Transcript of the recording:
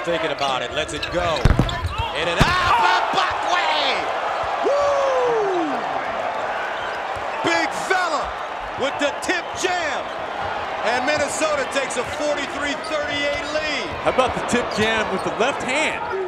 thinking about it. Lets it go. In and out. Mbawke! Woo! Big fella with the tip jam. And Minnesota takes a 43-38 lead. How about the tip jam with the left hand?